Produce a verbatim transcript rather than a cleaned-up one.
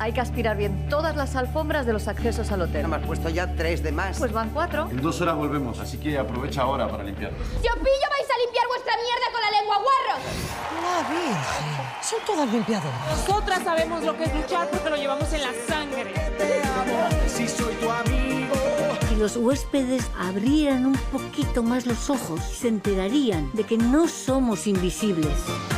Hay que aspirar bien todas las alfombras de los accesos al hotel. No me has puesto ya tres de más. Pues van cuatro. En dos horas volvemos, así que aprovecha ahora para limpiar. ¡Si os pillo vais a limpiar vuestra mierda con la lengua, guarros! La Virgen. Son todas limpiadoras. Nosotras sabemos lo que es luchar porque lo llevamos en la sangre. Te amo, si soy tu amigo. Si los huéspedes abrieran un poquito más los ojos, se enterarían de que no somos invisibles.